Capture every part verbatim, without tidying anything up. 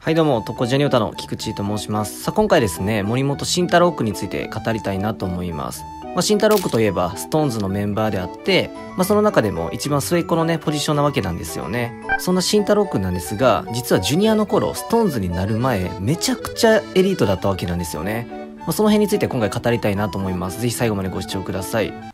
はいどうも、トコジャニオタの菊池と申します。さあ今回ですね、森本慎太郎くんについて語りたいなと思います。まあ、慎太郎くんといえば、ストーンズのメンバーであって、まあ、その中でも一番末っ子のね、ポジションなわけなんですよね。そんな慎太郎くんなんですが、実はジュニアの頃、ストーンズになる前、めちゃくちゃエリートだったわけなんですよね。まあ、その辺について今回語りたいなと思います。ぜひ最後までご視聴ください。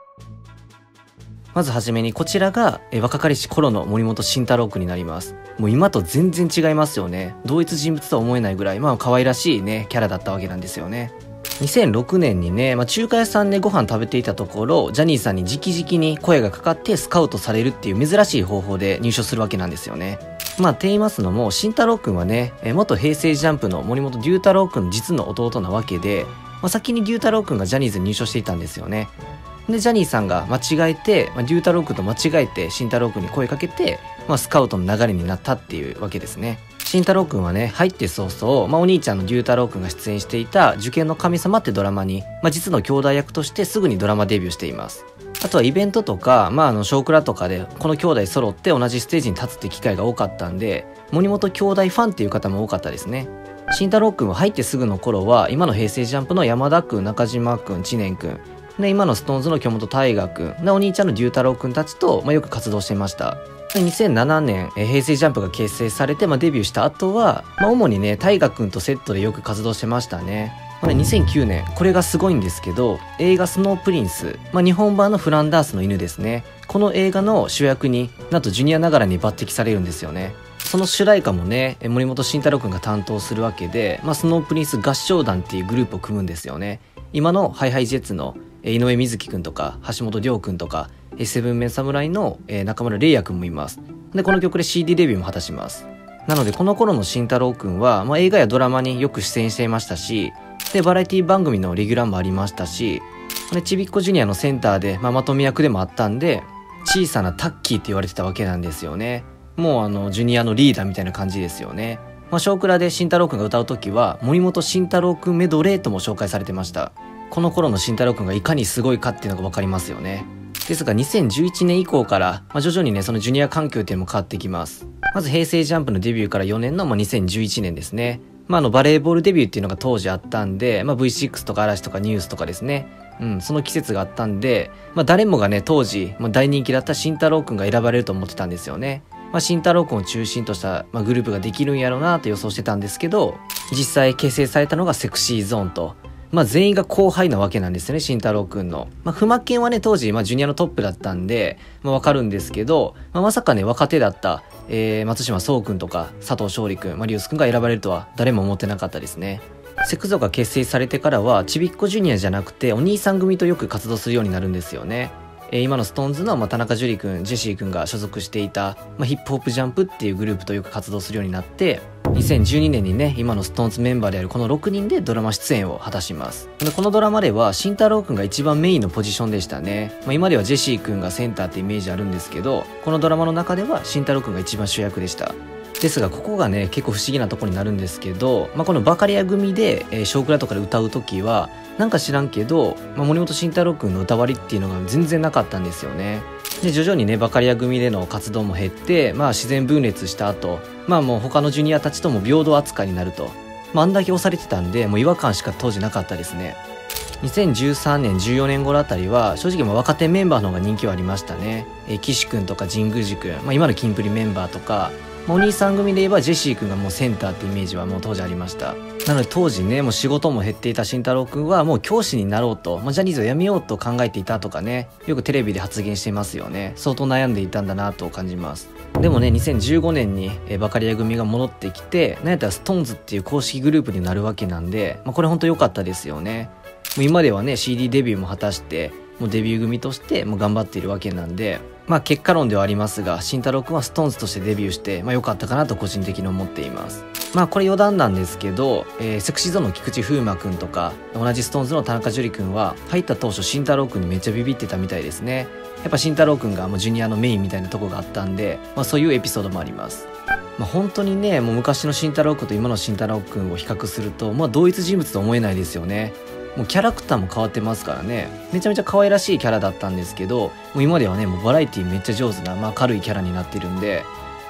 まずはじめにこちらがえ若かりし頃の森本慎太郎くんになります。もう今と全然違いますよね。同一人物とは思えないぐらいまあ可愛らしいねキャラだったわけなんですよね。にせんろくねんにね、まあ、中華屋さんでご飯食べていたところ、ジャニーさんに直々に声がかかってスカウトされるっていう珍しい方法で入所するわけなんですよね。まあって言いますのも、慎太郎くんはね、え元平成ジャンプの森本龍太郎くんの実の弟なわけで、まあ、先に龍太郎くんがジャニーズに入所していたんですよね。でジャニーさんが間違えて、まあ、龍太郎くんと間違えて慎太郎くんに声かけて、まあ、スカウトの流れになったっていうわけですね。慎太郎くんはね、入って早々、まあ、お兄ちゃんの龍太郎くんが出演していた受験の神様ってドラマに、まあ、実の兄弟役としてすぐにドラマデビューしています。あとはイベントとか、まあ、あの少クラとかでこの兄弟揃って同じステージに立つって機会が多かったんで、森本兄弟ファンっていう方も多かったですね。慎太郎くんは入ってすぐの頃は今の平成ジャンプの山田くん、中島くん、知念くんで、今のストーンズの京本大我くんで、お兄ちゃんの龍太郎くんたちと、まあ、よく活動していました。でにせんななねん、え平成ジャンプが結成されて、まあ、デビューした後は、まあ、主にね大我くんとセットでよく活動してましたね。まあ、にせんきゅうねん、これがすごいんですけど、映画スノープリンス、まあ、日本版のフランダースの犬ですね、この映画の主役になんとジュニアながらに抜擢されるんですよね。その主題歌もね森本慎太郎くんが担当するわけで、まあ、スノープリンス合唱団っていうグループを組むんですよね。今のハイハイジェッツの井上瑞稀くんとか橋本涼くんとかセブンメン侍の中村玲也くんもいます。でこの曲で シーディー デビューも果たします。なのでこの頃の慎太郎くんは、まあ、映画やドラマによく出演していましたし、でバラエティ番組のレギュラーもありましたし、でちびっこジュニアのセンターで、まあ、まとめ役でもあったんで、小さなタッキーって言われてたわけなんですよね。もうあのジュニアのリーダーみたいな感じですよね。まあ、少クラで慎太郎くんが歌う時は森本慎太郎くんメドレーとも紹介されてました。この頃の慎太郎くんがいかにすごいかっていうのが分かりますよね。ですがにせんじゅういちねん以降から、まあ、徐々にねそのジュニア環境っていうのも変わってきます。まず平成ジャンプのデビューからよねんの、まあ、にせんじゅういちねんですね。まあ、あのバレーボールデビューっていうのが当時あったんで、まあ、ブイシックス とか嵐とかニュースとかですね、うん、その季節があったんで、まあ、誰もがね当時、まあ、大人気だった慎太郎くんが選ばれると思ってたんですよね。まあ、慎太郎くんを中心とした、まあ、グループができるんやろうなと予想してたんですけど、実際結成されたのがセクシーゾーンと、まあ、全員が後輩なわけなんですよね、慎太郎くんの。まあ、ふまけんはね当時、まあ、ジュニアのトップだったんで、まあ、わかるんですけど、まあ、まさかね若手だった、えー、松島聡くんとか佐藤勝利くん、まあ、リュウスくんが選ばれるとは誰も思ってなかったですね。セクゾが結成されてからはちびっこジュニアじゃなくてお兄さん組とよく活動するようになるんですよね。えー、今のストーンズの、まあ、田中樹くん、ジェシーくんが所属していた、まあ、ヒップホップジャンプっていうグループとよく活動するようになって、にせんじゅうにねんにね今のストーンズメンバーであるこのろくにんでドラマ出演を果たします。でこのドラマでは慎太郎くんが一番メインのポジションでしたね。まあ、今ではジェシーくんがセンターってイメージあるんですけど、このドラマの中では慎太郎くんが一番主役でした。ですがここがね結構不思議なところになるんですけど、まあ、このバカリア組で、えー、少クラとかで歌う時はなんか知らんけど、まあ、森本慎太郎くんの歌割りっていうのが全然なかったんですよね。で徐々にねバカリア組での活動も減って、まあ、自然分裂した後、まあもう他のジュニアたちとも平等扱いになると、まあ、あんだけ押されてたんでもう違和感しか当時なかったですね。にせんじゅうさんねんじゅうよねん頃あたりは正直もう若手メンバーの方が人気はありましたね。えー、岸くんとか神宮寺くん、まあ、今のキンプリメンバーとか、まあ、お兄さん組で言えばジェシーくんがもうセンターってイメージはもう当時ありました。なので当時ねもう仕事も減っていた慎太郎くんはもう教師になろうと、まあ、ジャニーズを辞めようと考えていたとかね、よくテレビで発言していますよね。相当悩んでいたんだなと感じます。でもねにせんじゅうごねんにえバカリア組が戻ってきて、なんやったらストーンズっていう公式グループになるわけなんで、まあ、これ本当良かったですよね。もう今ではね シーディー デビューも果たしてもうデビュー組としてもう頑張っているわけなんで、まあ結果論ではありますが慎太郎くんはストーンズとしてデビューしてまあ良かったかなと個人的に思っています。まあこれ余談なんですけど、えー、セクシーゾーンの菊池風磨くんとか同じストーンズの田中樹くんは入った当初慎太郎くんにめっちゃビビってたみたいですね。やっぱ慎太郎くんがもうジュニアのメインみたいなとこがあったんで、まあ、そういうエピソードもあります。まあ、本当にねもう昔の慎太郎くんと今の慎太郎くんを比較すると、まあ、同一人物と思えないですよね。もうキャラクターも変わってますからね。めちゃめちゃ可愛らしいキャラだったんですけど、もう今ではねもうバラエティめっちゃ上手な、まあ、軽いキャラになってるんで、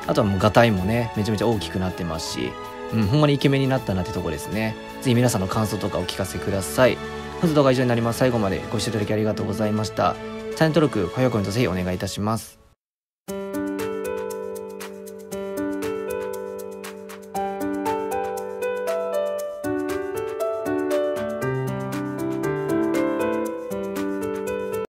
あとはもうガタイもねめちゃめちゃ大きくなってますし、うん、ほんまにイケメンになったなってとこですね。ぜひ皆さんの感想とかお聞かせください。本日動画は以上になります。最後までご視聴いただきありがとうございました。チャンネル登録、高評価のとぜひお願いいたします。